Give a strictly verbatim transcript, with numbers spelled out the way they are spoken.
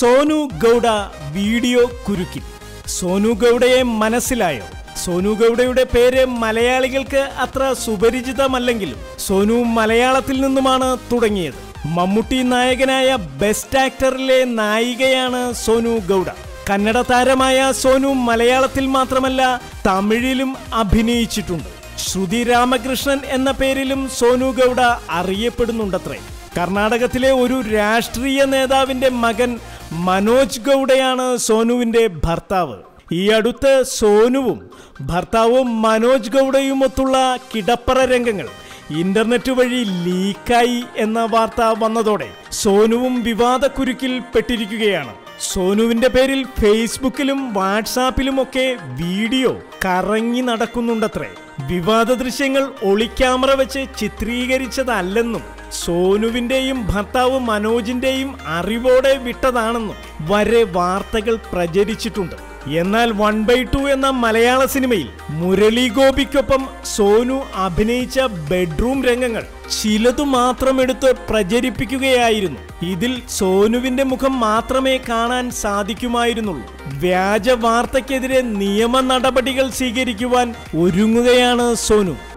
Sonu Gowda video കുരുക്കി. സോനു ഗൗഡയെ മനസ്സിലായോ? സോനു ഗൗഡയുടെ പേര് മലയാളികൾക്ക് അത്ര സുപരിചിതമല്ലെങ്കിലും സോനു മലയാളത്തിൽ നിന്നുമാണ് തുടങ്ങിയത്. മമ്മൂട്ടി നായകനായ ബെസ്റ്റ് ആക്ടറിലെ നായികയാണ് സോനു ഗൗഡ. കന്നഡ താരമായ സോനു മലയാളത്തിൽ മാത്രമല്ല തമിഴിലും അഭിനയിച്ചിട്ടുണ്ട്. ശ്രുതി രാമകൃഷ്ണൻ എന്ന പേരിലും സോനു ഗൗഡ അറിയപ്പെടുന്നുണ്ടത്രേ. കർണാടകത്തിലെ ഒരു രാഷ്ട്രീയ നേതാവിന്റെ മകൻ മനോജ് ഗൗഡയാണ് സോനുവിന്റെ ഭർത്താവ്. ഈ അടുത്ത് സോനുവും ഭർത്താവും മനോജ് ഗൗഡയുമൊത്തുള്ള കിടപ്പറ രംഗങ്ങൾ ഇന്റർനെറ്റ് വഴി ലീക്കായി എന്ന വാർത്ത വന്നതോടെ സോനുവും വിവാദക്കുരുക്കിൽ പെട്ടിരിക്കുകയാണ്. സോനുവിന്റെ പേരിൽ ഫേസ്ബുക്കിലും വാട്സാപ്പിലുമൊക്കെ വീഡിയോ കറങ്ങി നടക്കുന്നുണ്ടത്രേ. വിവാദ ദൃശ്യങ്ങൾ ഒളിക്യാമറ വെച്ച് ചിത്രീകരിച്ചതല്ലെന്നും സോനുവിന്റെയും ഭർത്താവ് മനോജിന്റെയും അറിവോടെ വിട്ടതാണെന്നും വരെ വാർത്തകൾ പ്രചരിച്ചിട്ടുണ്ട്. എന്നാൽ വൺ ബൈ ടു എന്ന മലയാള സിനിമയിൽ മുരളി ഗോപിക്കൊപ്പം സോനു അഭിനയിച്ച ബെഡ്റൂം രംഗങ്ങൾ ചിലതു മാത്രം എടുത്ത് പ്രചരിപ്പിക്കുകയായിരുന്നു. ഇതിൽ സോനുവിന്റെ മുഖം മാത്രമേ കാണാൻ സാധിക്കുമായിരുന്നുള്ളൂ. വ്യാജ വാർത്തയ്ക്കെതിരെ നിയമ നടപടികൾ സ്വീകരിക്കുവാൻ ഒരുങ്ങുകയാണ് സോനു.